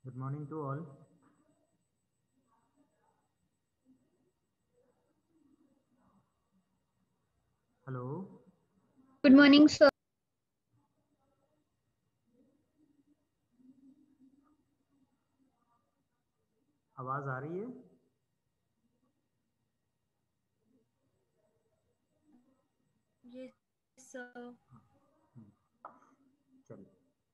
Good morning to all. Hello. Good morning, sir. आवाज आ रही है? Yes, sir. चलिए।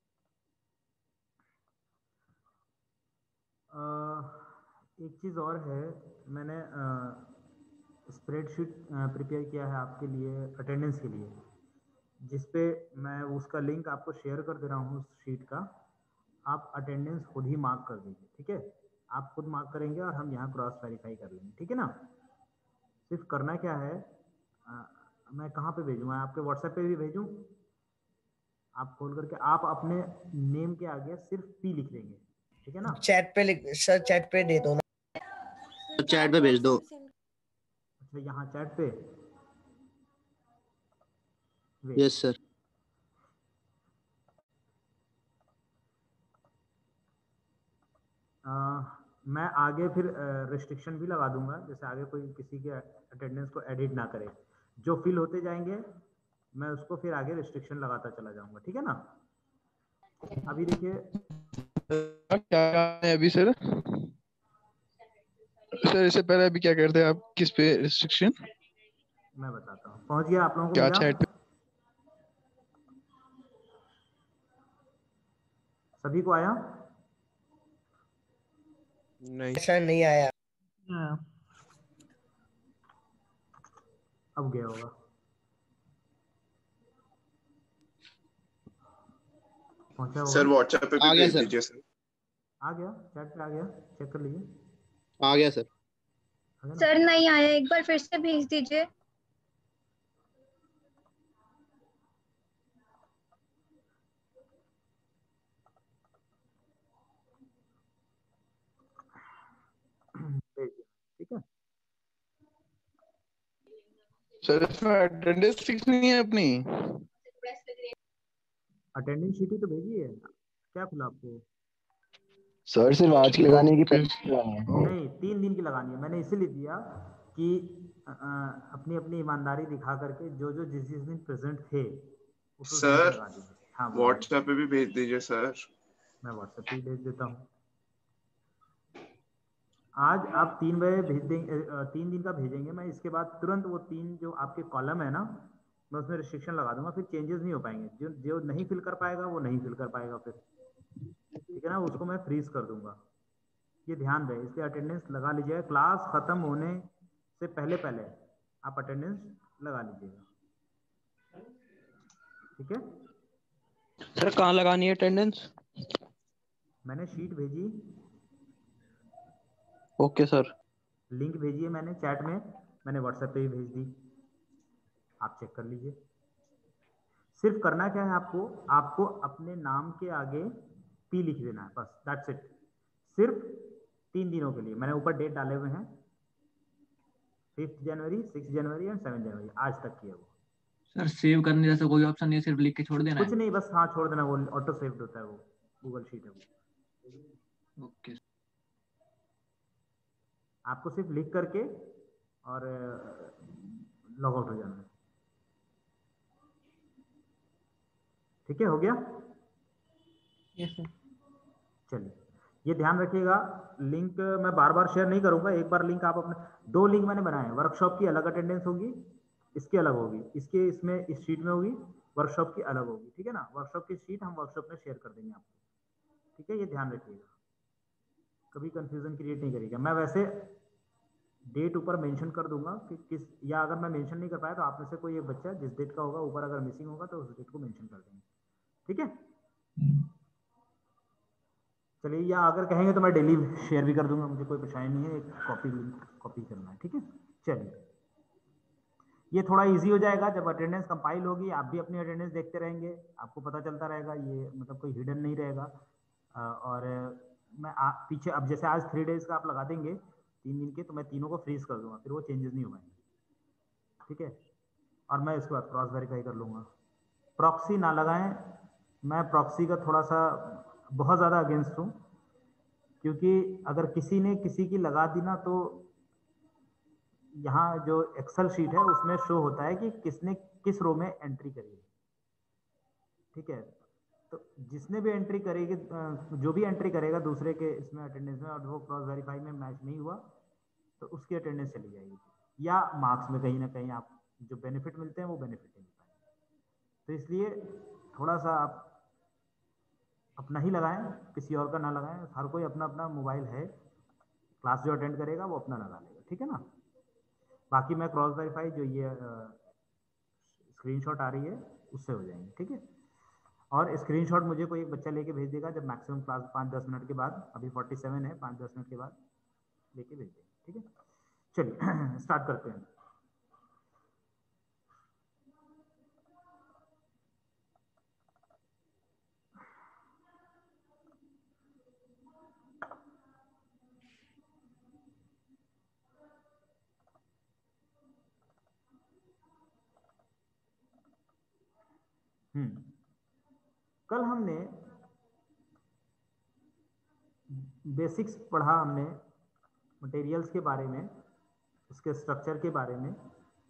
एक चीज़ और है, मैंने स्प्रेडशीट प्रिपेयर किया है आपके लिए अटेंडेंस के लिए, जिस पे मैं उसका लिंक आपको शेयर कर दे रहा हूँ उस शीट का। आप अटेंडेंस खुद ही मार्क कर दीजिए, ठीक है? आप खुद मार्क करेंगे और हम यहाँ क्रॉस वेरीफाई कर लेंगे, ठीक है ना? सिर्फ करना क्या है, मैं कहाँ पे भेजूँ? मैं आपके व्हाट्सएप पे भी भेजूँ? आप खोल करके आप अपने नेम के आगे सिर्फ पी लिख देंगे, ठीक है ना? चैट पे लिख सर, चैट पे दे दो ना, चैट पे भेज दो। अच्छा, यहाँ चैट पे? Yes sir. मैं आगे फिर रिस्ट्रिक्शन भी लगा दूंगा, जैसे आगे कोई किसी के अटेंडेंस को एडिट ना करे। जो फिल होते जाएंगे मैं उसको फिर आगे रिस्ट्रिक्शन लगाता चला जाऊंगा, ठीक है ना? अभी देखिए क्या है अभी सर? सर इससे पहले अभी क्या करते हैं आप? किस पे रिस्ट्रिक्शन? मैं बताता हूँ। पहुंच गया? आप लोगों को क्या मिला? चैट पे? सभी को आया? नहीं सर नहीं आया। अब गया होगा। पहुंचा होगा? सर व्हाट्सएप पे भी आ गया भेज सर। दीजिए सर। आ गया? चैट पे आ गया? चेक कर लीजिए। आ गया सर। आ गया ना? सर नहीं आया, एक बार फिर से भेज दीजिए। भेज दिया, ठीक है? सर इसमें अटेंडेंस फिक्स नहीं है अपनी। अटेंडेंस शीट ही तो भेजी है। क्या खुला आपको? सर सिर्फ आज की लगानी है कि परसों लगानी है? नहीं, 3 दिन की लगानी है। मैंने इसीलिए दिया कि अपनी अपनी ईमानदारी दिखा करके जो जो जिस जिस दिन प्रेजेंट थे उस दिन की सर लगा दीजिए। हाँ बोलिए। व्हाट्सएप पे भी भेज दीजिए सर। मैं व्हाट्सएप पे ही भेज देता हूँ। आज आप 3 बजे भेज देंगे, 3 दिन का भेजेंगे। मैं इसके बाद तुरंत वो 3 जो आपके कॉलम है ना, मैं उसमें रिस्ट्रिक्शन लगा दूंगा, फिर चेंजेस नहीं हो पाएंगे। जो जो नहीं फिल कर पाएगा वो नहीं फिल कर पाएगा फिर, ठीक है ना? उसको मैं फ्रीज कर दूंगा। ये ध्यान रहे, इसलिए अटेंडेंस लगा लीजिएगा। क्लास खत्म होने से पहले पहले आप अटेंडेंस लगा लीजिएगा, ठीक है? सर कहाँ लगानी है अटेंडेंस? मैंने शीट भेजी, ओके सर। लिंक भेजी है मैंने चैट में, मैंने व्हाट्सएप पे भी भेज दी। आप चेक कर लीजिए। सिर्फ करना क्या है आपको, आपको अपने नाम के आगे पी लिख देना है, बस दैट्स इट। सिर्फ 3 दिनों के लिए मैंने ऊपर डेट डाले हुए हैं, 5 जनवरी, 6 जनवरी एंड 7 जनवरी, आज तक की है वो। सर सेव करने जैसा कोई ऑप्शन नहीं है, सिर्फ लिख के छोड़ देना कुछ है? नहीं, बस हाँ छोड़ देना, वो ऑटो सेव्ड होता है, वो गूगल शीट है वो। ओके। आपको सिर्फ लिख करके और लॉग आउट हो जाना है, ठीक है? हो गया? Yes sir. चलिए, ये ध्यान रखिएगा। लिंक मैं बार बार शेयर नहीं करूंगा, एक बार लिंक आप अपने, 2 लिंक मैंने बनाए हैं। वर्कशॉप की अलग अटेंडेंस होगी, इसकी अलग होगी, इसके इसमें इस शीट में होगी, वर्कशॉप की अलग होगी, ठीक है ना? वर्कशॉप की शीट हम वर्कशॉप में शेयर कर देंगे आपको, ठीक है? ये ध्यान रखिएगा, कभी कंफ्यूजन क्रिएट नहीं करिएगा। मैं वैसे डेट ऊपर मेंशन कर दूंगा कि किस, या अगर मैं मेंशन नहीं कर पाया तो आप में से कोई एक बच्चा जिस डेट का होगा ऊपर अगर मिसिंग होगा तो उस डेट को मेंशन कर देंगे, ठीक है? चलिए, या अगर कहेंगे तो मैं डेली शेयर भी कर दूंगा, मुझे कोई परेशानी नहीं है, एक कॉपी लिंक कॉपी करना है, ठीक है? चलिए, ये थोड़ा इजी हो जाएगा जब अटेंडेंस कंपाइल होगी, आप भी अपनी अटेंडेंस देखते रहेंगे, आपको पता चलता रहेगा, ये मतलब कोई हिडन नहीं रहेगा। और मैं पीछे अब जैसे आज 3 डेज का आप लगा देंगे 3 दिन के, तो मैं तीनों को फ्रीज कर दूंगा, फिर वो चेंजेस नहीं हो पाएंगे, ठीक है? और मैं इसके बाद क्रॉस वेरीफाई कर लूँगा। प्रॉक्सी ना लगाएं, मैं प्रॉक्सी का थोड़ा सा बहुत ज़्यादा अगेंस्ट हूँ। क्योंकि अगर किसी ने किसी की लगा दी ना तो यहाँ जो एक्सेल शीट है उसमें शो होता है कि किसने किस रो में एंट्री करी है, ठीक है। तो जिसने भी एंट्री करेगी, जो भी एंट्री करेगा दूसरे के इसमें अटेंडेंस में और वो क्रॉस वेरीफाई में मैच नहीं हुआ तो उसकी अटेंडेंस चली जाएगी, या मार्क्स में कहीं ना कहीं आप जो बेनिफिट मिलते हैं वो बेनिफिट नहीं मिल पाएंगे। तो इसलिए थोड़ा सा आप अपना ही लगाएं, किसी और का ना लगाएं। हर कोई अपना अपना मोबाइल है, क्लास जो अटेंड करेगा वो अपना लगा लेगा, ठीक है ना। बाकी मैं क्रॉस वेरीफाई जो ये स्क्रीनशॉट आ रही है उससे हो जाएंगे, ठीक है। और स्क्रीनशॉट मुझे कोई एक बच्चा लेके भेज देगा जब मैक्सिमम क्लास 5-10 मिनट के बाद, अभी 47 है, 5-10 मिनट के बाद लेके भेज देगा, ठीक है। चलिए स्टार्ट करते हैं। कल हमने बेसिक्स पढ़ा, हमने मटेरियल्स के बारे में, उसके स्ट्रक्चर के बारे में।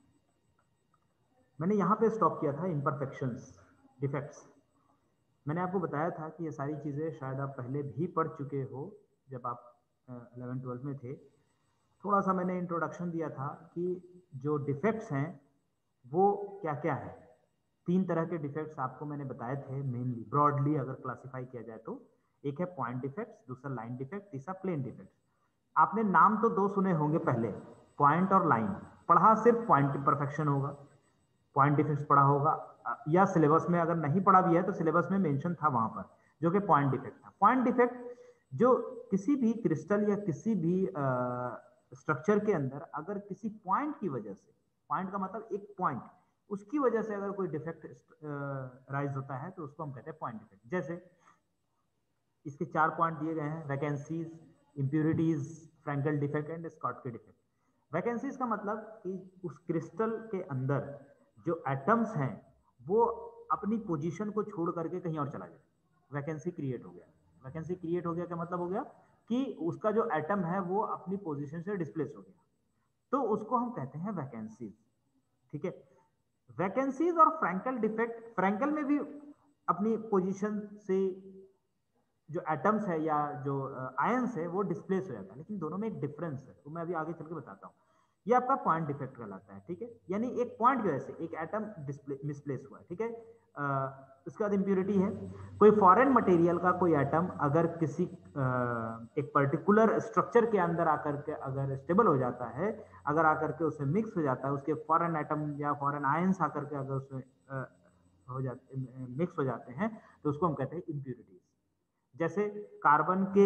मैंने यहाँ पे स्टॉप किया था इम्परफेक्शंस, डिफेक्ट्स। मैंने आपको बताया था कि ये सारी चीज़ें शायद आप पहले भी पढ़ चुके हो जब आप 11-12 में थे। थोड़ा सा मैंने इंट्रोडक्शन दिया था कि जो डिफेक्ट्स हैं वो क्या क्या है। 3 तरह के डिफेक्ट्स आपको मैंने बताए थे मेनली, ब्रॉडली अगर क्लासिफाई किया जाए तो। एक है पॉइंट डिफेक्ट्स, दूसरा लाइन डिफेक्ट, तीसरा प्लेन डिफेक्ट्स। आपने नाम तो 2 सुने होंगे पहले, पॉइंट और लाइन। पढ़ा सिर्फ पॉइंट इम्परफेक्शन होगा, पॉइंट डिफेक्ट्स पढ़ा होगा, या सिलेबस में अगर नहीं पढ़ा भी है तो सिलेबस में मेंशन था वहां पर, जो कि पॉइंट डिफेक्ट था। पॉइंट डिफेक्ट जो किसी भी क्रिस्टल या किसी भी स्ट्रक्चर के अंदर अगर किसी पॉइंट की वजह से, पॉइंट का मतलब एक पॉइंट, उसकी वजह से अगर कोई डिफेक्ट राइज होता है तो उसको हम कहते हैं पॉइंट डिफेक्ट। जैसे इसके 4 पॉइंट दिए गए हैं, vacancies, impurities, Frenkel defect and Schottky defect. Vacancies का मतलब कि उस क्रिस्टल के अंदर जो एटम्स हैं वो अपनी पोजीशन को छोड़ करके कहीं और चला जाए, वैकेंसी क्रिएट हो गया। वैकेंसी क्रिएट हो गया का मतलब हो गया कि उसका जो एटम है वो अपनी पोजीशन से डिस्प्लेस हो गया, तो उसको हम कहते हैं वैकेंसीज, ठीक है। वैकेंसीज और फ्रैंकल डिफेक्ट, फ्रैंकल में भी अपनी पोजीशन से जो एटम्स है या जो आयंस है वो डिस्प्लेस हो जाता है, लेकिन दोनों में एक डिफरेंस है, तो मैं अभी आगे चल के बताता हूँ। ये आपका पॉइंट डिफेक्ट कहलाता है, ठीक है। यानी एक पॉइंट की वजह से एक एटम मिसप्लेस हुआ है, ठीक है। उसके बाद इंप्यूरिटी है, कोई फॉरेन मटेरियल का कोई एटम अगर किसी एक पर्टिकुलर स्ट्रक्चर के अंदर आकर के अगर स्टेबल हो जाता है, अगर आकर के उसमें मिक्स हो जाता है, उसके फॉरेन एटम या फॉरेन आयंस आकर के अगर उसमें हो जाते, मिक्स हो जाते हैं, तो उसको हम कहते हैं इंप्यूरिटीज। जैसे कार्बन के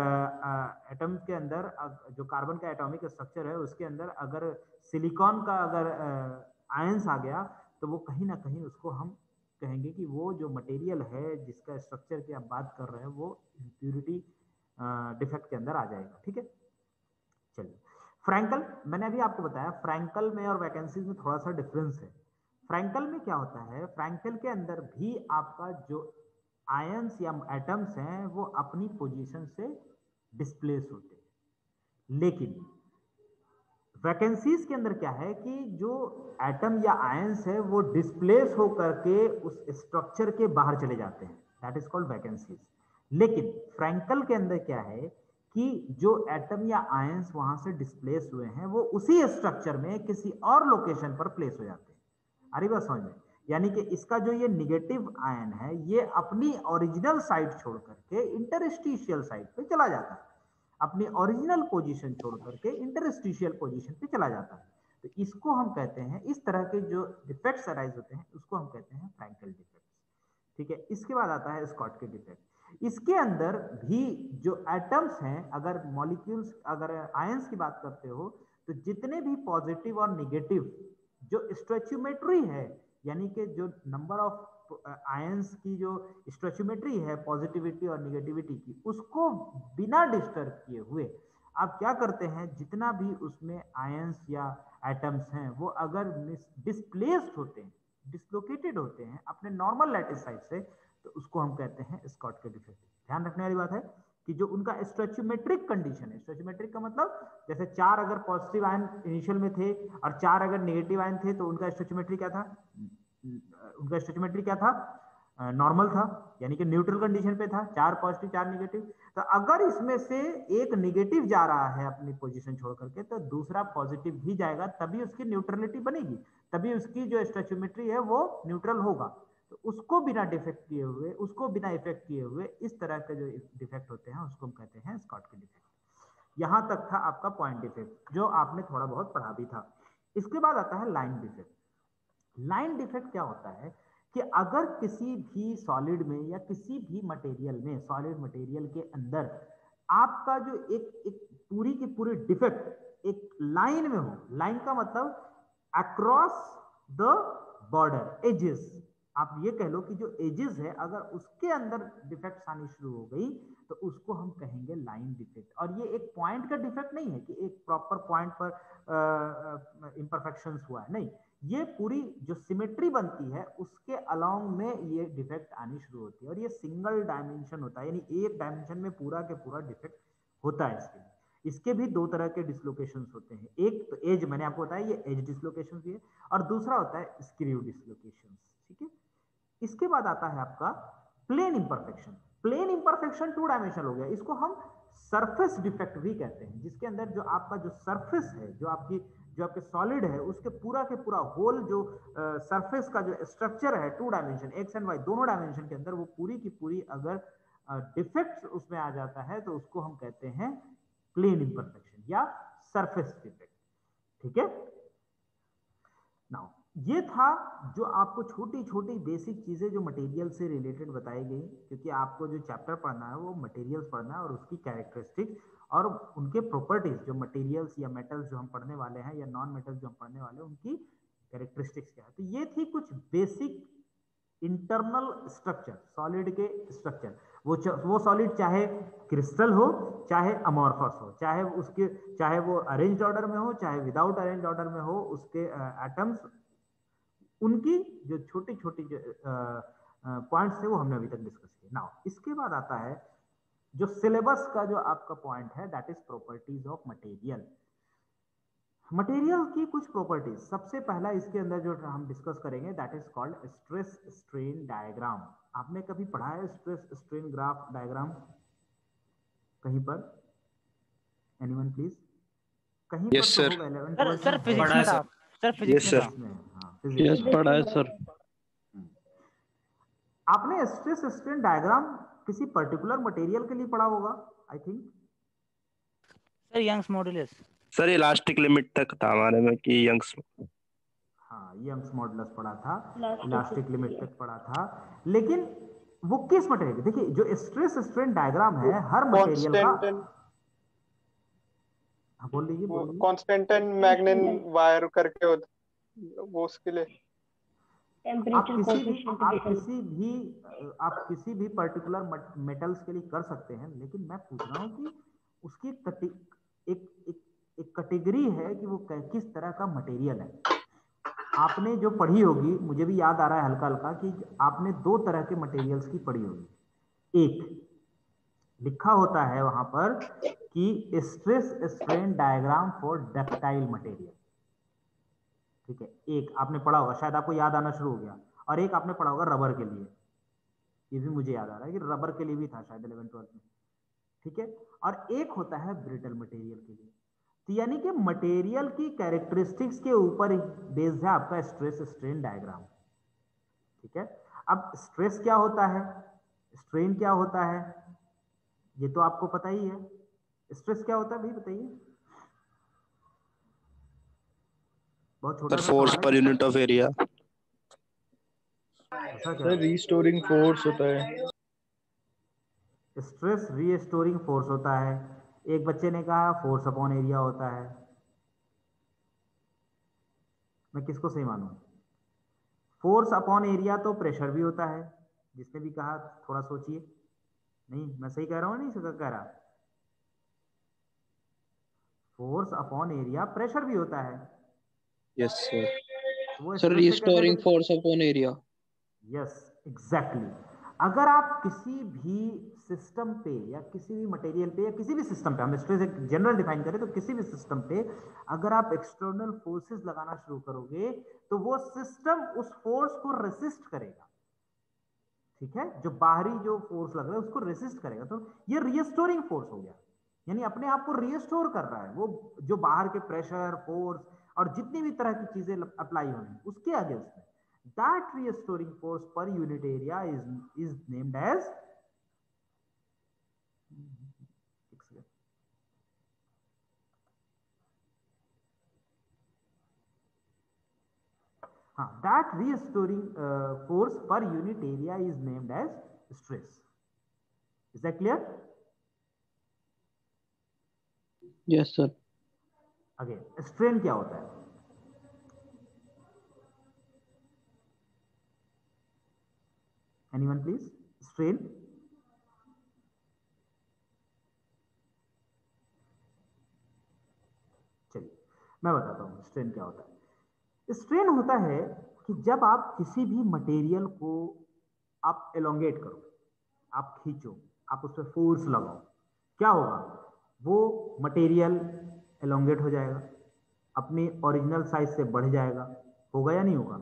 एटम के अंदर जो कार्बन का एटॉमिक स्ट्रक्चर है उसके अंदर अगर सिलिकॉन का अगर आयंस आ गया तो वो कहीं ना कहीं उसको हम कहेंगे कि वो जो मटेरियल है जिसका स्ट्रक्चर की आप बात कर रहे हैं वो इम्प्यूरिटी डिफेक्ट के अंदर आ जाएगा, ठीक है। चलिए फ्रैंकल, मैंने अभी आपको बताया फ्रैंकल में और वैकेंसीज में थोड़ा सा डिफरेंस है। फ्रैंकल में क्या होता है, फ्रैंकल के अंदर भी आपका जो आयंस या एटम्स हैं वो अपनी पोजीशन से डिस्प्लेस होते हैं, लेकिन वैकेंसीज के अंदर क्या है कि जो एटम या आयंस है वो डिस्प्लेस होकर के उस स्ट्रक्चर के बाहर चले जाते हैं, दैट इज कॉल्ड वैकेंसीज। लेकिन फ्रैंकल के अंदर क्या है कि जो एटम या आयंस वहां से डिस्प्लेस हुए हैं वो उसी स्ट्रक्चर में किसी और लोकेशन पर प्लेस हो जाते हैं। अरे बात समझ में, यानी कि इसका जो ये निगेटिव आयन है ये अपनी ओरिजिनल साइट छोड़ करके इंटरस्टिशियल साइट पे चला जाता है, अपनी ओरिजिनल पोजीशन छोड़ करके इंटरस्टिशियल पोजीशन पे चला जाता है। तो इसको हम कहते हैं, इस तरह के जो डिफेक्ट्स अराइज होते हैं उसको हम कहते हैं फ्रैंकल डिफेक्ट्स, ठीक है। इसके बाद आता है स्कॉटकी डिफेक्ट। इसके अंदर भी जो एटम्स हैं, अगर मॉलिक्यूल्स, अगर आयंस की बात करते हो तो जितने भी पॉजिटिव और निगेटिव जो स्टोइचियोमेट्री है, यानी कि जो नंबर ऑफ आयंस की जो स्टोइचियोमेट्री है पॉजिटिविटी और निगेटिविटी की, उसको बिना डिस्टर्ब किए हुए आप क्या करते हैं, जितना भी उसमें आयंस या एटम्स हैं वो अगर डिस्प्लेस्ड होते हैं, डिसलोकेटेड होते हैं अपने नॉर्मल लैटिस साइड से, तो उसको हम कहते हैं स्कॉटकी डिफेक्ट। ध्यान रखने वाली बात है कि जो उनका स्टोइचियोमेट्रिक कंडीशन है, स्टोइचियोमेट्रिक का मतलब जैसे 4 अगर पॉजिटिव आयन इनिशियल में थे और 4 अगर नेगेटिव आयन थे तो उनका स्टोइचियोमेट्री क्या था, उनका स्टोइचियोमेट्री क्या था, नॉर्मल था, यानी कि न्यूट्रल कंडीशन पे था, 4 पॉजिटिव 4 नेगेटिव। तो अगर इसमें से एक नेगेटिव जा रहा है अपनी पोजीशन छोड़ करके तो दूसरा पॉजिटिव भी जाएगा, तभी उसकी न्यूट्रलिटी बनेगी, तभी उसकी जो स्टोइचियोमेट्री है वो न्यूट्रल होगा। तो उसको बिना डिफेक्ट किए हुए, उसको बिना इफेक्ट किए हुए इस तरह के जो डिफेक्ट होते हैं उसको हम कहते हैं स्कॉटकी डिफेक्ट। यहां तक था आपका पॉइंट डिफेक्ट जो आपने थोड़ा बहुत पढ़ा भी था। इसके बाद आता है लाइन डिफेक्ट। लाइन डिफेक्ट क्या होता है कि अगर किसी भी सॉलिड में या किसी भी मटेरियल में, सॉलिड मटेरियल के अंदर आपका जो एक पूरी की पूरी डिफेक्ट एक लाइन में हो, लाइन का मतलब अक्रॉस द बॉर्डर, एजेस, आप ये कह लो कि जो एजेस है अगर उसके अंदर डिफेक्ट्स आनी शुरू हो गई तो उसको हम कहेंगे लाइन डिफेक्ट। और ये एक पॉइंट का डिफेक्ट नहीं है कि एक प्रॉपर पॉइंट पर इम्परफेक्शंस हुआ है, नहीं, ये पूरी जो सिमेट्री बनती है उसके अलोंग में ये डिफेक्ट आनी शुरू होती है। और ये सिंगल डायमेंशन होता है, यानी एक डायमेंशन में पूरा के पूरा डिफेक्ट होता है। इसके भी दो तरह के डिसलोकेशंस होते हैं, एक तो एज, मैंने आपको बताया ये एज डिसलोकेशंस भी है, और दूसरा होता है स्क्रू डिसलोकेशंस, ठीक है। इसके बाद आता है आपका plane imperfection. Plane imperfection 2 dimensional हो गया, इसको हम सरफेस डिफेक्ट भी कहते हैं, जिसके अंदर जो आपका जो सरफेस है, जो आपके सॉलिड है, उसके पूरा होल जो सरफेस का जो स्ट्रक्चर है 2 डायमेंशन, एक्स एंड वाई दोनों डायमेंशन के अंदर, वो पूरी की पूरी अगर डिफेक्ट उसमें आ जाता है तो उसको हम कहते हैं प्लेन इंपरफेक्शन या सरफेस डिफेक्ट, ठीक है। नाउ ये था जो आपको छोटी छोटी बेसिक चीजें जो मटेरियल से रिलेटेड बताई गई, क्योंकि आपको जो चैप्टर पढ़ना है वो मटेरियल्स पढ़ना है और उसकी कैरेक्टरिस्टिक्स और उनके प्रॉपर्टीज, जो मटेरियल्स या मेटल्स जो हम पढ़ने वाले हैं या नॉन मेटल्स जो हम पढ़ने वाले हैं उनकी कैरेक्टरिस्टिक्स क्या है। तो ये थी कुछ बेसिक इंटरनल स्ट्रक्चर, सॉलिड के स्ट्रक्चर। वो सॉलिड चाहे क्रिस्टल हो, चाहे अमॉर्फस हो, चाहे वो अरेंज ऑर्डर में हो, चाहे विदाउट अरेंज ऑर्डर में हो, उसके एटम्स, उनकी जो छोटी छोटी पॉइंट्स थे वो हमने अभी तक डिस्कस किए। नाउ इसके बाद आता है जो सिलेबस का जो आपका पॉइंट है, that is properties of material. Material की कुछ प्रॉपर्टीज, सबसे पहला इसके अंदर जो हम डिस्कस करेंगे that is called stress strain diagram. आपने कभी पढ़ा है स्ट्रेस स्ट्रेन ग्राफ डायग्राम कहीं पर? Anyone please? कहीं Yes, पर sir. तो होगा 11 सर फिजिक्स में था, सर फिजिक्स Yes, में sir. था। यस पढ़ा है सर। आपने स्ट्रेस स्ट्रेन डायग्राम किसी पर्टिकुलर मटेरियल के लिए पढ़ा होगा, I think. Sir Young's modulus. Sir elastic limit तक था हमारे में कि यंग्स। हाँ, यंग्स मॉडुलस पढ़ा था, इलास्टिक लिमिट तक पढ़ा था, लेकिन वो किस मटेरियल? देखिए जो स्ट्रेस स्ट्रेन डायग्राम है हर मटेरियल का, हाँ बोल लीजिए। कॉन्स्टेंटाइन मैग्नेन वायर करके वो उसके लिए आप किसी भी पर्टिकुलर मेटल्स के लिए कर सकते हैं, लेकिन मैं पूछ रहा हूं कि उसकी एक कैटेगरी है कि वो किस तरह का मटेरियल है। आपने जो पढ़ी होगी, मुझे भी याद आ रहा है हल्का हल्का कि आपने 2 तरह के मटेरियल्स की पढ़ी होगी। एक लिखा होता है वहां पर कि stress strain diagram for ductile material, ठीक है, एक आपने पढ़ा होगा, शायद आपको याद आना शुरू हो गया। और एक आपने पढ़ा होगा रबर के लिए, ये भी मुझे याद आ रहा है कि रबर के लिए भी था शायद 11-12 में, ठीक है। और एक होता है ब्रिटल मटेरियल के लिए। तो यानी कि मटेरियल की कैरेक्टरिस्टिक्स के ऊपर बेस्ड है आपका स्ट्रेस स्ट्रेन डायग्राम, ठीक है। अब स्ट्रेस क्या होता है, स्ट्रेन क्या होता है, ये तो आपको पता ही है। स्ट्रेस क्या होता है भाई बताइए? बहुत छोटा सा फोर्स सवाल पर है। Unit of area. ऐसा क्या? सर रीस्टोरिंग फोर्स होता है। स्ट्रेस रीस्टोरिंग फोर्स होता है। एक बच्चे ने कहा फोर्स अपॉन एरिया होता है। मैं किसको सही मानूं? फोर्स अपॉन एरिया तो प्रेशर भी होता है, जिसने भी कहा थोड़ा सोचिए। नहीं मैं सही कह रहा हूं? नहीं कह रहा? फोर्स अपॉन एरिया प्रेशर भी होता है। Yes sir. वो sir restoring force upon area. Yes exactly. अगर आप किसी भी सिस्टम पे या किसी भी मटेरियल पे या किसी भी सिस्टम पे, हम स्ट्रेस एक जनरल डिफाइन करें तो किसी भी सिस्टम पे अगर आप एक्सटर्नल फोर्सेस लगाना शुरू करोगे तो वो सिस्टम उस फोर्स को रेसिस्ट करेगा, ठीक है, जो बाहरी जो फोर्स लग रहा है उसको रेसिस्ट करेगा। तो ये रिस्टोरिंग फोर्स हो गया, यानी अपने आप को रिस्टोर कर रहा है, वो जो बाहर के प्रेशर, फोर्स और जितनी भी तरह की चीजें अप्लाई होनी उसके अगेंस्ट में। That restoring force per unit area is named as, that restoring force per unit area is named as stress. Is that clear? Yes sir. Again, strain क्या होता है? Anyone please? Strain? चलिए मैं बताता हूँ स्ट्रेन क्या होता है। स्ट्रेन होता है कि जब आप किसी भी मटेरियल को आप एलोंगेट करो, आप खींचो, आप उस पर फोर्स लगाओ, क्या होगा, वो मटेरियल एलोंगेट हो जाएगा, अपनी ओरिजिनल साइज से बढ़ जाएगा। होगा या नहीं होगा?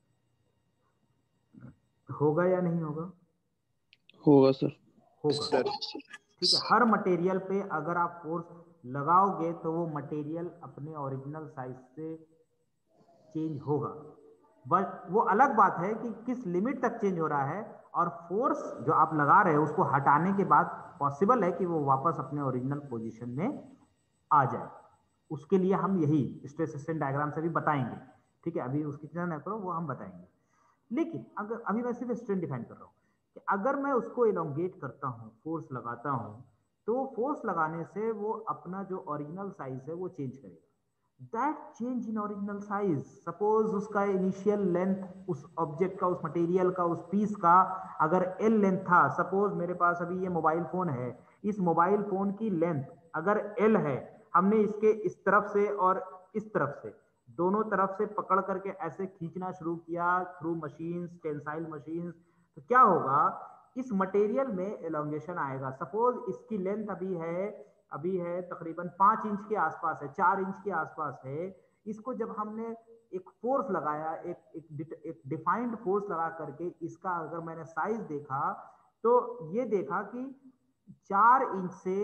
होगा या नहीं होगा? होगा सर। होगा, ठीक है। हर मटेरियल पे अगर आप फोर्स लगाओगे तो वो मटेरियल अपने ओरिजिनल साइज से चेंज होगा, बट वो अलग बात है कि किस लिमिट तक चेंज हो रहा है, और फोर्स जो आप लगा रहे हो उसको हटाने के बाद पॉसिबल है कि वो वापस अपने ओरिजिनल पोजीशन में आ जाए। उसके लिए हम यही स्ट्रेस स्ट्रेन डायग्राम से भी बताएंगे, ठीक है, अभी उसकी चिंता न करो, वो हम बताएंगे। लेकिन अगर अभी मैं सिर्फ स्ट्रेन डिफाइन कर रहा हूँ कि अगर मैं उसको इलोंगेट करता हूँ, फोर्स लगाता हूँ, तो फोर्स लगाने से वो अपना जो ओरिजिनल साइज है वो चेंज करेगा। That change in original size, suppose उसका इनिशियल लेंथ, उस ऑब्जेक्ट का, उस मटेरियल का, उस पीस का अगर एल लेंथ था, सपोज मेरे पास अभी ये मोबाइल फोन है, इस मोबाइल फोन की लेंथ अगर एल है, हमने इसके इस तरफ से और इस तरफ से दोनों तरफ से पकड़ करके ऐसे खींचना शुरू किया थ्रू मशीन्स, टेंसाइल मशीन्स, तो क्या होगा, इस मटेरियल में एलोंगेशन आएगा। सपोज इसकी लेंथ अभी है तकरीबन 5 इंच के आसपास है, 4 इंच के आसपास है। इसको जब हमने एक फोर्स लगाया, एक डिफाइंड फोर्स लगा करके इसका अगर मैंने साइज देखा तो ये देखा कि 4 इंच से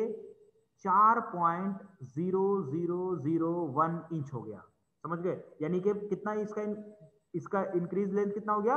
4.0001 इंच हो गया, समझ गए? यानी कि कितना इसका इंक्रीज लेंथ कितना हो गया,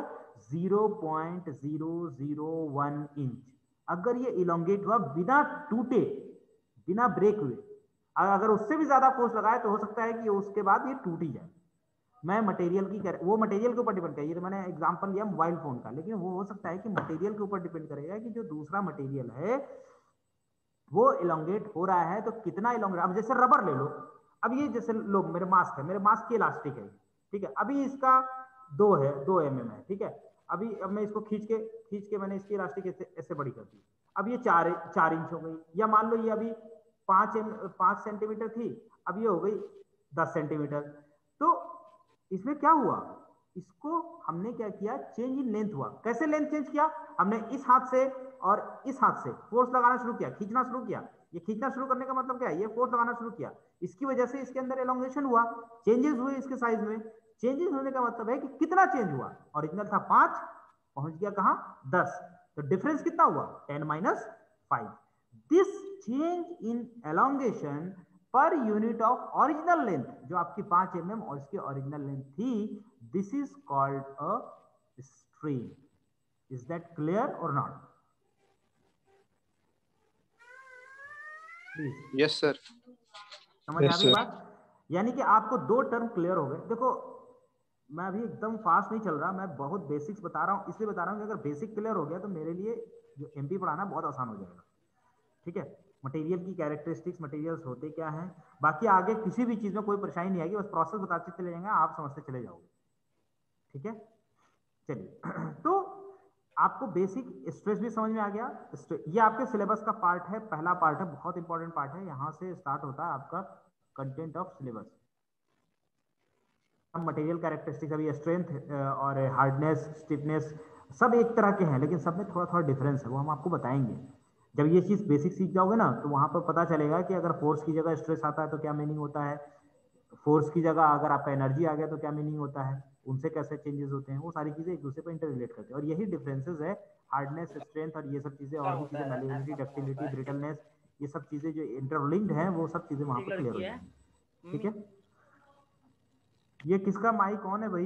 0.001 इंच। अगर ये इलोंगेट हुआ बिना टूटे, बिना ब्रेक हुए, अगर उससे भी ज्यादा फोर्स लगाए तो हो सकता है कि उसके बाद ये टूट ही जाए। मैं मटेरियल की वो मटेरियल के ऊपर डिपेंड करेगा, ये तो मैंने एग्जांपल लिया मोबाइल फोन का, लेकिन वो हो सकता है कि मटेरियल के ऊपर डिपेंड करेगा कि जो दूसरा मटेरियल है वो इलोंगेट हो रहा है तो कितना इलोंगेट। अब जैसे रबर ले लो, अब ये जैसे लो मेरे मास्क है, मेरे मास्क की इलास्टिक है, ठीक है, अभी इसका 2 mm है, ठीक है, अब मैं इसको खींच के मैंने इसकी इलास्टिक ऐसे बड़ी कर दी, अब ये 4 इंच हो गई, या मान लो ये अभी 5 सेंटीमीटर थी, अब ये हो गई 10 सेंटीमीटर। तो इसमें क्या हुआ, इसको हमने क्या किया, चेंज इन लेंथ हुआ। कैसे लेंथ चेंज किया, हमने इस हाथ से और इस हाथ से फोर्स लगाना शुरू किया, खींचना शुरू किया। ये खींचना शुरू करने का मतलब क्या है, ये फोर्स लगाना शुरू किया, इसकी वजह से इसके अंदर एलोंगेशन हुआ, चेंजेस हुए इसके साइज में। चेंजेस होने का मतलब है कि कितना चेंज हुआ, ओरिजिनल था 5, पहुंच गया कहां, 10, तो डिफरेंस कितना हुआ, 10-5। This change in elongation per unit of original length, जो आपकी 5 mm और इसकी ओरिजिनल लेंथ थी, this is called a strain. Is that clear और नॉट? प्लीज। Yes sir. समझ आ गई बात? यानी कि आपको 2 टर्म क्लियर हो गए। देखो मैं अभी एकदम फास्ट नहीं चल रहा, मैं बहुत बेसिक्स बता रहा हूं, इसलिए बता रहा हूं कि अगर बेसिक क्लियर हो गया तो मेरे लिए जो एमपी पढ़ाना बहुत आसान हो जाएगा, ठीक है। मटेरियल की कैरेक्टरिस्टिक्स, मटेरियल्स होते क्या हैं, बाकी आगे किसी भी चीज में कोई परेशानी नहीं आएगी, बस प्रोसेस बताते चले जाएंगे, आप समझते चले जाओगे, ठीक है। चलिए तो आपको बेसिक स्ट्रेस भी समझ में आ गया। ये आपके सिलेबस का पार्ट है, पहला पार्ट है, बहुत इंपॉर्टेंट पार्ट है, यहां से स्टार्ट होता है आपका content of syllabus. Material characteristics, अभी स्ट्रेंथ और हार्डनेस, स्टिफनेस सब एक तरह के हैं, लेकिन सब में थोड़ा थोड़ा डिफरेंस है, वो हम आपको बताएंगे। जब ये चीज बेसिक सीख जाओगे ना तो वहां पर पता चलेगा कि अगर फोर्स की जगह स्ट्रेस आता है तो क्या मीनिंग होता है, फोर्स की जगह अगर आपका एनर्जी आ गया तो क्या मीनिंग होता है, उनसे कैसे चेंजेस होते हैं, वो सारी चीजें एक दूसरे पर इंटर रिलेट करते हैं। और यही डिफरेंसेस है हार्डनेस, स्ट्रेंथ और ये सब चीजें, और भी चीजें, मैलिबिलिटी, डक्टिलिटी, ब्रिटलनेस, ये सब चीजें जो इंटरलिंक्ड हैं वो सब चीजें वहां पर क्लियर हो जाएंगी। ठीक है, ये किसका माइक ऑन है भाई?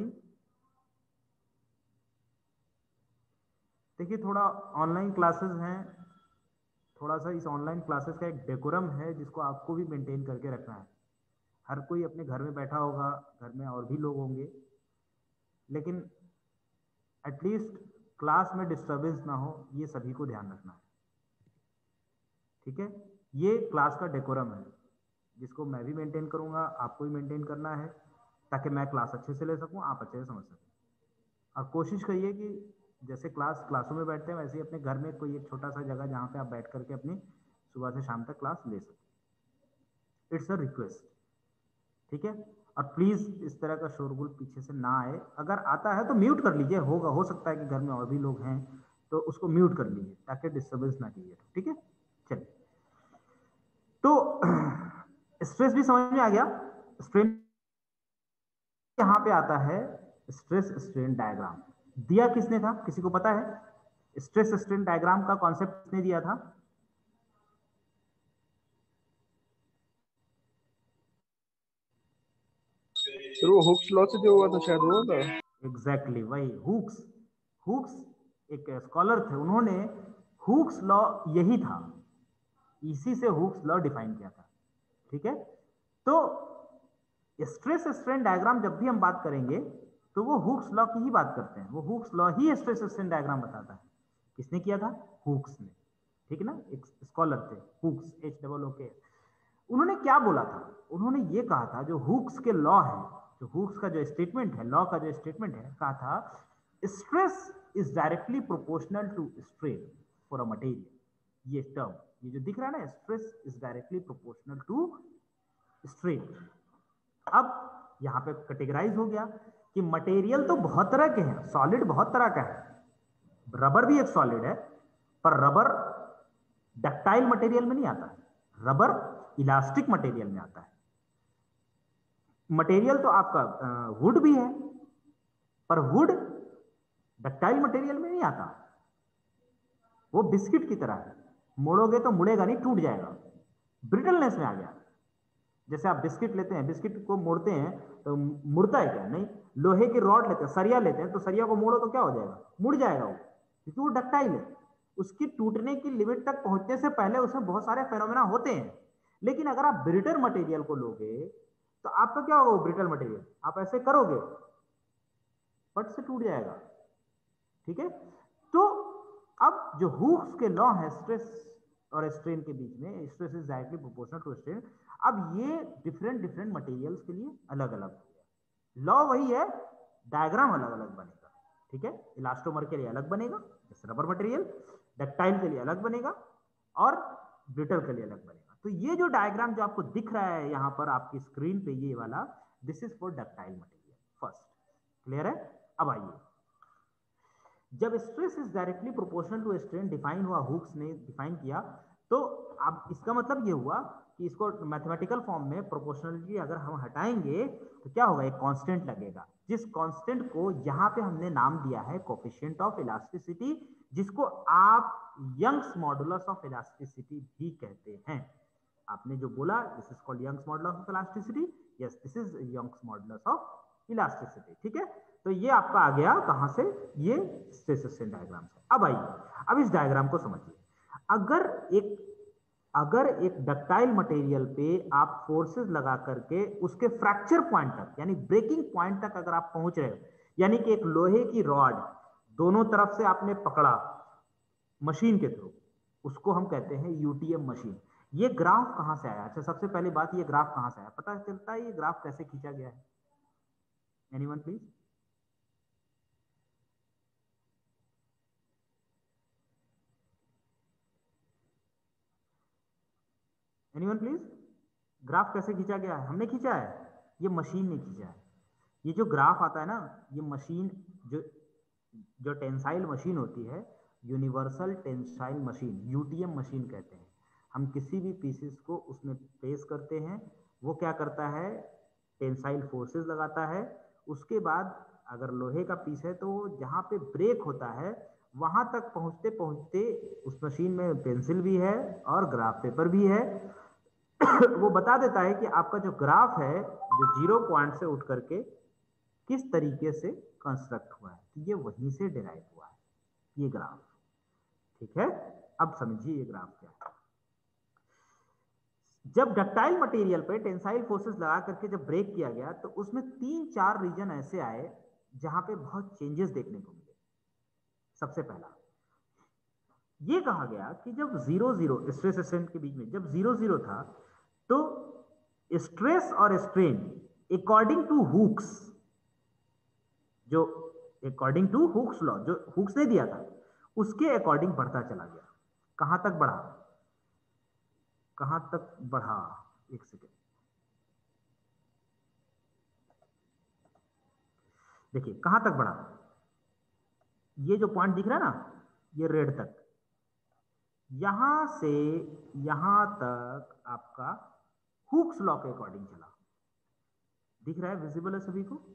देखिए थोड़ा ऑनलाइन क्लासेस हैं, थोड़ा सा इस ऑनलाइन क्लासेस का एक डेकोरम है जिसको आपको भी मेंटेन करके रखना है। हर कोई अपने घर में बैठा होगा, घर में और भी लोग होंगे, लेकिन एटलीस्ट क्लास में डिस्टरबेंस ना हो, ये सभी को ध्यान रखना है। ठीक है, ये क्लास का डेकोरम है जिसको मैं भी मेंटेन करूंगा, आपको भी मेंटेन करना है, ताकि मैं क्लास अच्छे से ले सकूं, आप अच्छे से समझ सकें। और कोशिश करिए कि जैसे क्लासों में बैठते हैं वैसे ही अपने घर में कोई एक छोटा सा जगह जहाँ पे आप बैठ करके अपनी सुबह से शाम तक क्लास ले सकें। It's a request. ठीक है, और प्लीज इस तरह का शोरगुल पीछे से ना आए, अगर आता है तो म्यूट कर लीजिए, होगा, हो सकता है कि घर में और भी लोग हैं तो उसको म्यूट कर लीजिए ताकि डिस्टर्बेंस ना कीजिए। ठीक है, चलिए, तो स्ट्रेस भी समझ में आ गया। स्ट्रेन यहाँ पे आता है स्ट्रेस स्ट्रेन डायग्राम। दिया किसने था, किसी को पता है? स्ट्रेस स्ट्रेन डायग्राम का कॉन्सेप्ट किसने दिया था? फिर वो हुक्स लॉ से जो हुआ था शायद वो था। एग्जैक्टली वही हुक्स। हुक्स एक स्कॉलर थे, उन्होंने हुक्स लॉ, यही था, इसी से हुक्स लॉ डिफाइन किया था। ठीक है, तो स्ट्रेस स्ट्रेन डायग्राम जब भी हम बात करेंगे तो वो हुक्स लॉ की ही बात करते हैं, वो हुक्स लॉ ही स्ट्रेस स्ट्रेन डायग्राम बताता है। किसने किया था? हुक्स ने। ठीक है ना, एक स्कॉलर थे हुक्स, HOOK। उन्होंने क्या बोला था? उन्होंने ये कहा था, जो हुक्स के लॉ है, जो हुक्स का जो स्टेटमेंट है, लॉ का जो स्टेटमेंट है, कहा था stress is directly proportional to strain for a material. ये टर्म, ये जो दिख रहा है ना, stress is directly proportional to strain. अब यहां पे कैटेगराइज हो गया कि मटेरियल तो बहुत तरह के हैं, सॉलिड बहुत तरह का है, रबर भी एक सॉलिड है, पर रबर डक्टाइल मटेरियल में नहीं आता है, रबर इलास्टिक मटेरियल में आता है। मटेरियल तो आपका वुड भी है, पर वुड डक्टाइल मटेरियल में नहीं आता, वो बिस्किट की तरह है, मोड़ोगे तो मुड़ेगा नहीं, टूट जाएगा, ब्रिटलनेस में आ गया। जैसे आप बिस्किट लेते हैं, बिस्किट को मोड़ते हैं तो मुड़ता है क्या? नहीं। लोहे की रॉड लेते हैं, सरिया लेते हैं, तो सरिया को मोड़ो तो क्या हो जाएगा? मुड़ जाएगा वो, क्योंकि वो डक्टाइल है। उसकी टूटने की लिमिट तक पहुंचने से पहले उसमें बहुत सारे फेनोमेना होते हैं। लेकिन अगर आप ब्रिटल मटेरियल को लोगे तो आपका क्या होगा? वो ब्रिटल मटेरियल आप ऐसे करोगे, पट से टूट जाएगा। ठीक है, तो अब जो हुक्स के लॉ है स्ट्रेस और स्ट्रेन के बीच में, stress is directly proportional to strain, अब ये डिफरेंट डिफरेंट मटेरियल्स के लिए अलग अलग हो गया। लॉ वही है, डायग्राम अलग अलग बनेगा। ठीक है, इलास्टोमर के लिए अलग बनेगा, जैसे रबर मटेरियल, डक्टाइल के लिए अलग बनेगा, और ब्रिटल के लिए अलग बनेगा। तो ये जो डायग्राम जो आपको दिख रहा है यहाँ पर आपकी स्क्रीन पे, ये वाला, this is for ductile material first. Clear है? अब आइए, जब stress is directly proportional to strain define हुआ, हुक्स ने डिफाइन किया, तो अब इसका मतलब ये हुआ कि इसको मैथमेटिकल फॉर्म में प्रोपोर्शनलिटी अगर हम हटाएंगे तो क्या होगा? एक कांस्टेंट लगेगा, जिस कांस्टेंट को यहाँ पे हमने नाम दिया है कोफिशिएंट ऑफ इलास्टिसिटी, जिसको आप यंग्स मॉडुलस ऑफ इलास्टिसिटी भी कहते हैं। आपने जो बोला, this is called Young's modulus of elasticity, yes this is Young's modulus of elasticity. ठीक है, तो ये आपका आ गया कहां से? ये स्ट्रेस स्ट्रेन डायग्राम से। अब आइए, अब इस डायग्राम को समझिए। अगर एक डक्टाइल मटेरियल पे आप फोर्सेस लगा करके उसके फ्रैक्चर पॉइंट तक, यानी ब्रेकिंग पॉइंट तक अगर आप पहुंच रहे हो, यानी कि एक लोहे की रॉड दोनों तरफ से आपने पकड़ा मशीन के थ्रू, उसको हम कहते हैं यूटीएम मशीन। ये ग्राफ कहां से आया? अच्छा, सबसे पहली बात, ये ग्राफ कहां से आया? पता चलता है ये ग्राफ कैसे खींचा गया है? Anyone please? Anyone please? Graph कैसे खींचा गया है? हमने खींचा है? ये मशीन ने खींचा है। ये जो ग्राफ आता है ना, ये मशीन, जो टेंसाइल मशीन होती है, universal tensile machine, UTM machine कहते हैं। हम किसी भी पीसेस को उसमें प्लेस करते हैं, वो क्या करता है, टेंसाइल फोर्सेस लगाता है। उसके बाद अगर लोहे का पीस है तो जहाँ पे ब्रेक होता है वहां तक पहुंचते पहुंचते उस मशीन में पेंसिल भी है और ग्राफ पेपर भी है। वो बता देता है कि आपका जो ग्राफ है जो 0 पॉइंट से उठ करके किस तरीके से कंस्ट्रक्ट हुआ है, तो ये वहीं से डिराइव हुआ है ये ग्राफ। ठीक है, अब समझिए ये ग्राफ क्या है। जब डक्टाइल मटेरियल पे टेंसाइल फोर्सेस लगा करके जब ब्रेक किया गया तो उसमें 3-4 रीजन ऐसे आए जहां पे बहुत चेंजेस देखने को मिले। सबसे पहला ये कहा गया कि जब 0-0 स्ट्रेस स्ट्रेन के बीच में जब 0-0 था तो स्ट्रेस और स्ट्रेन अकॉर्डिंग टू हुक्स, जो अकॉर्डिंग टू हुक्स लॉ, जो हुक्स ने दिया था उसके अकॉर्डिंग बढ़ता चला गया। कहां तक बढ़ा, कहां तक बढ़ा, एक सेकेंड देखिए कहां तक बढ़ा। ये जो पॉइंट दिख रहा है ना, ये रेड तक, यहां से यहां तक आपका हुक्स लॉ के अकॉर्डिंग चला। दिख रहा है, विजिबल है सभी को?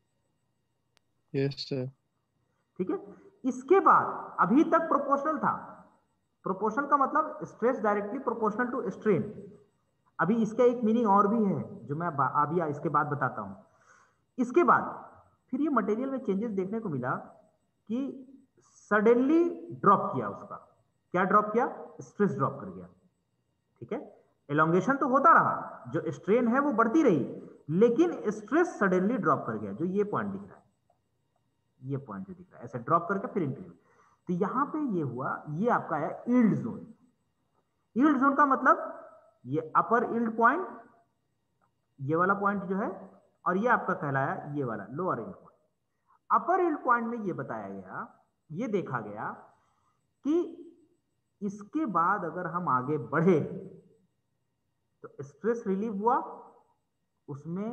Yes sir. ठीक है, इसके बाद अभी तक प्रोपोर्शनल था। प्रोपोर्शनल का मतलब stress directly proportional to strain. अभी इसका एक मीनिंग और भी है जो मैं अभी इसके बाद बताता हूं। इसके बाद फिर ये मटेरियल में चेंजेस देखने को मिला कि सडनली ड्रॉप किया उसका। क्या ड्रॉप किया? स्ट्रेस ड्रॉप कर गया। ठीक है, एलोंगेशन तो होता रहा, जो स्ट्रेन है वो बढ़ती रही, लेकिन स्ट्रेस सडनली ड्रॉप कर गया। जो ये पॉइंट दिख रहा है, ये पॉइंट जो दिख रहा है, ऐसे ड्रॉप करके फिर इंक्रीज। तो यहां पे ये हुआ, ये आपका है यील्ड जोन। यील्ड जोन का मतलब ये अपर यील्ड पॉइंट, ये वाला पॉइंट जो है, और ये आपका कहलाया ये वाला lower yield point. Upper yield point में ये बताया गया, ये देखा गया कि इसके बाद अगर हम आगे बढ़े तो स्ट्रेस रिलीव हुआ, उसमें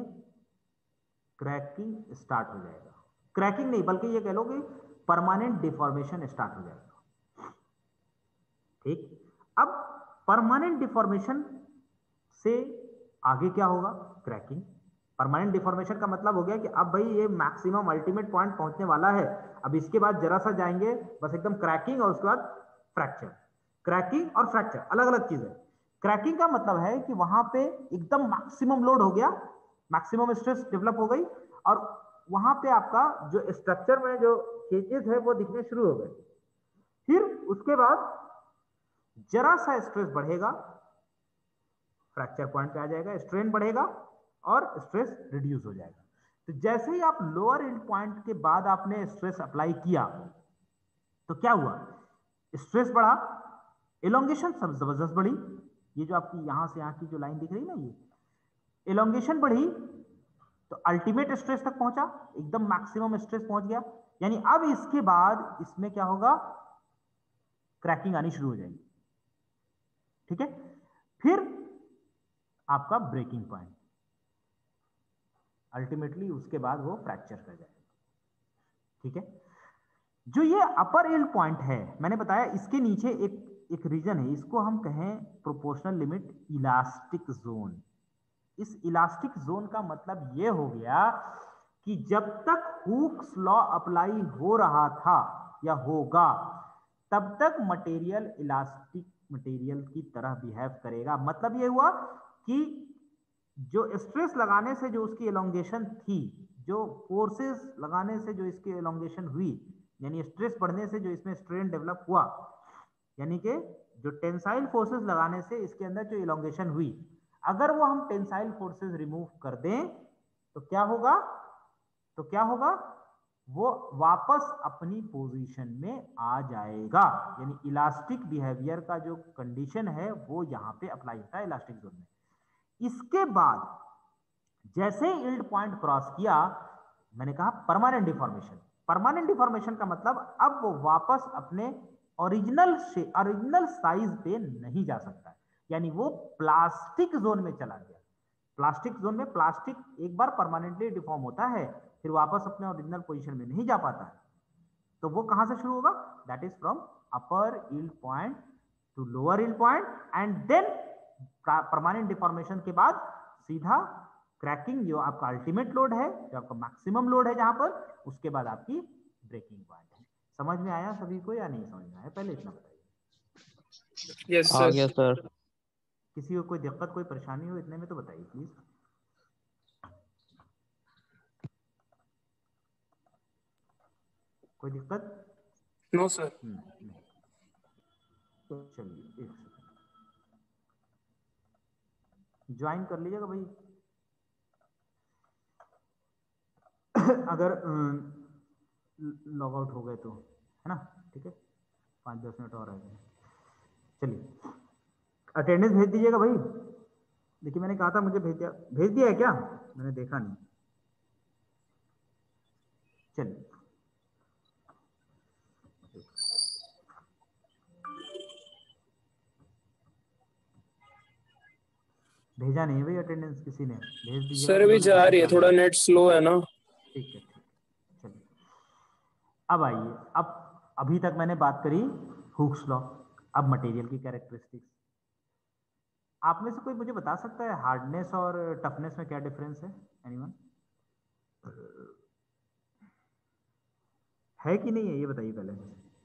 क्रैकिंग स्टार्ट हो जाएगा। क्रैकिंग नहीं बल्कि ये कह लो कि परमानेंट डिफॉर्मेशन स्टार्ट हो जाएगा। ठीक, अब परमानेंट डिफॉर्मेशन से आगे क्या होगा? क्रैकिंग। परमानेंट डिफॉर्मेशन का मतलब हो गया कि अब भाई ये मैक्सिमम अल्टीमेट पॉइंट पहुंचने वाला है, अब इसके बाद जरा सा जाएंगे बस एकदम क्रैकिंग, और उसके बाद फ्रैक्चर। क्रैकिंग और फ्रैक्चर अलग अलग चीज है। क्रैकिंग का मतलब है कि वहां पे एकदम मैक्सिमम लोड हो गया, मैक्सिमम स्ट्रेस डेवलप हो गई, और वहां पे आपका जो स्ट्रक्चर में जो चेंजेस है वो दिखने शुरू हो गए। फिर उसके बाद जरा सा स्ट्रेस बढ़ेगा, फ्रैक्चर पॉइंट पे आ जाएगा, स्ट्रेन बढ़ेगा और स्ट्रेस रिड्यूस हो जाएगा। तो जैसे ही आप लोअर यील्ड पॉइंट के बाद आपने स्ट्रेस अप्लाई किया तो क्या हुआ? स्ट्रेस बढ़ा, एलोंगेशन सब जबरदस्त बढ़ी। ये जो आपकी यहां से यहां की जो लाइन दिख रही है ना, ये एलोंगेशन बढ़ी तो अल्टीमेट स्ट्रेस तक पहुंचा, एकदम मैक्सिमम स्ट्रेस पहुंच गया। यानी अब इसके बाद इसमें क्या होगा? क्रैकिंग आनी शुरू हो जाएगी। ठीक है, फिर आपका ब्रेकिंग पॉइंट, अल्टीमेटली उसके बाद वो फ्रैक्चर कर जाएगा। ठीक है, जो ये अपर यील्ड पॉइंट है, मैंने बताया इसके नीचे एक रीजन है, इसको हम कहें प्रोपोर्शनल लिमिट इलास्टिक जोन। इस इलास्टिक जोन का मतलब ये हो गया कि जब तक हुक्स लॉ अप्लाई हो रहा था या होगा, तब तक मटेरियल इलास्टिक मटेरियल की तरह बिहेव करेगा। मतलब ये हुआ कि जो स्ट्रेस लगाने से जो उसकी एलोंगेशन थी, जो फोर्सेस लगाने से जो इसकी एलोंगेशन हुई, यानी स्ट्रेस बढ़ने से जो इसमें स्ट्रेन डेवलप हुआ, यानी कि जो टेंसाइल फोर्सेस लगाने से इसके अंदर जो एलोंगेशन हुई, अगर वो हम टेंसाइल फोर्सेस रिमूव कर दें तो क्या होगा? तो क्या होगा? वो वापस अपनी पोजीशन में आ जाएगा। यानी इलास्टिक बिहेवियर का जो कंडीशन है वो यहां पे अप्लाई होता है इलास्टिक जोन में। इसके बाद जैसे यील्ड पॉइंट क्रॉस किया, मैंने कहा परमानेंट डिफॉर्मेशन। परमानेंट डिफॉर्मेशन का मतलब अब वो वापस अपने ओरिजिनल साइज पे नहीं जा सकता है, यानी वो प्लास्टिक जोन में चला गया। प्लास्टिक जोन में प्लास्टिक एक बार परमानेंटली डिफॉर्म होता है, फिर वापस अपने ओरिजिनल पोजीशन में नहीं जा पाता है। तो वो कहां से शुरू होगा? That is from upper yield point to lower yield point and then permanent deformation के बाद सीधा क्रैकिंग, जो आपका अल्टीमेट लोड है, जो आपका मैक्सिमम लोड है जहां पर, उसके बाद आपकी ब्रेकिंग पॉइंट है। समझ में आया सभी को या नहीं समझ में आया? पहले इतना बताइए। यस आ सर। गया सर। किसी को कोई दिक्कत, कोई परेशानी हो इतने में तो बताइए प्लीज। कोई दिक्कत? No sir. चलिए एक सेकंड ज्वाइन कर लीजिएगा भाई। अगर लॉग आउट हो गए तो, है ना, ठीक है, 5-10 मिनट और रह गए। चलिए अटेंडेंस भेज दीजिएगा भाई। देखिए मैंने कहा था मुझे भेज दिया है क्या? मैंने देखा नहीं। चलिए भेजा नहीं है भाई अटेंडेंस, किसी ने भेज दीजिएगा। सर अभी जा रही है, थोड़ा नेट स्लो है ना। ठीक है ठीक है। चलिए अब आइए, अब अभी तक मैंने बात करी हुक्स लॉ, अब मटेरियल की कैरेक्टरिस्टिक्स। आप में से कोई मुझे बता सकता है हार्डनेस और टफनेस में क्या डिफरेंस है? एनीवन है कि नहीं है, ये बताइए पहले।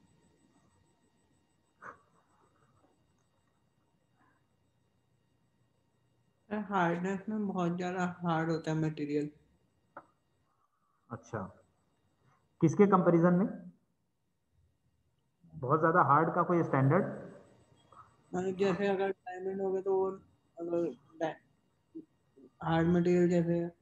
हार्डनेस में बहुत ज्यादा हार्ड होता है मटेरियल। अच्छा, किसके कंपैरिजन में बहुत ज्यादा हार्ड का कोई स्टैंडर्ड? जैसे अगर डायमंड हो गए तो अगर हार्ड मटेरियल जैसे